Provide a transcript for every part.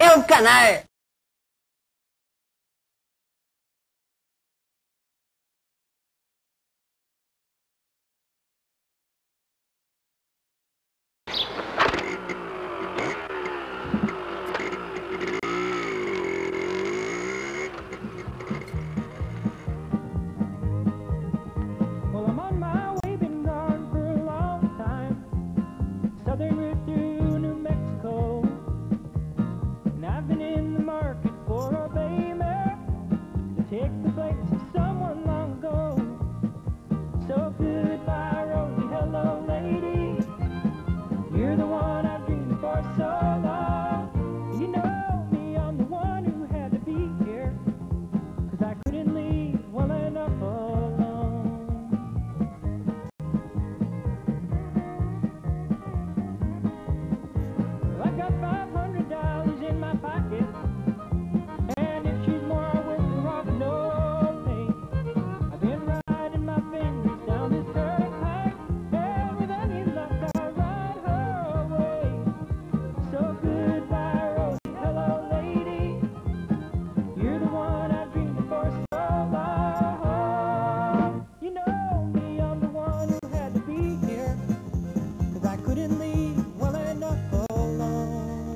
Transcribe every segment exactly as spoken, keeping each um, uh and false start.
é um canal. Well, I'm on my way, been gone for a long time. Southern route through New Mexico. And I've been in the market for a baby to take the place of someone long ago. So goodbye, Rosie, hello, lady. You're the one I've dreamed for so long. You know me, I'm the one who had to be here, 'cause I couldn't leave well enough alone. Well, I got five hundred dollars in my pocket, and if she's more worth the rock, no pain. I've been riding my fingers down this turnpike, and with any luck I'll ride her away. So goodbye, Rosie, hello, lady. You're the one I've dreamed for so long. You know me, I'm the one who had to be here, 'cause I couldn't leave well enough alone.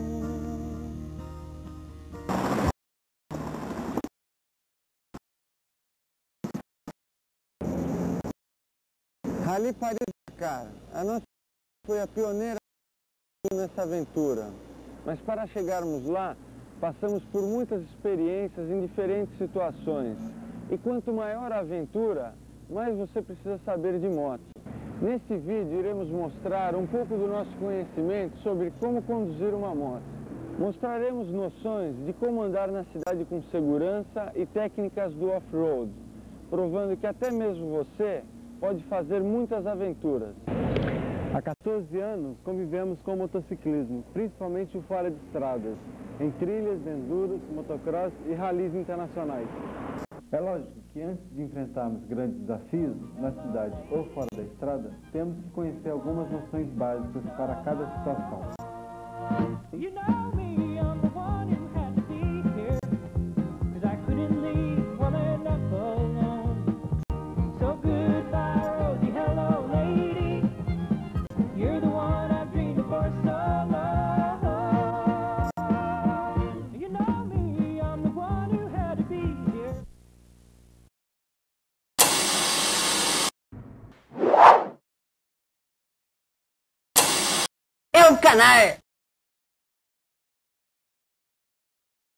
Rally Paris-Dakar. A nossa foi a pioneira nessa aventura. Mas para chegarmos lá, passamos por muitas experiências em diferentes situações. E quanto maior a aventura, mais você precisa saber de moto. Nesse vídeo iremos mostrar um pouco do nosso conhecimento sobre como conduzir uma moto. Mostraremos noções de como andar na cidade com segurança e técnicas do off-road, provando que até mesmo você pode fazer muitas aventuras. Há quatorze anos convivemos com o motociclismo, principalmente o fora de estradas, em trilhas, enduros, motocross e ralis internacionais. É lógico que antes de enfrentarmos grandes desafios na cidade ou fora da estrada, temos que conhecer algumas noções básicas para cada situação. You know me, I'm the one who had to be here, 'cause I couldn't leave well enough alone. So goodbye, Rosie, hello, lady. You're the one I've dreamed for so long. You know me, I'm the one who had to be here. É um canal.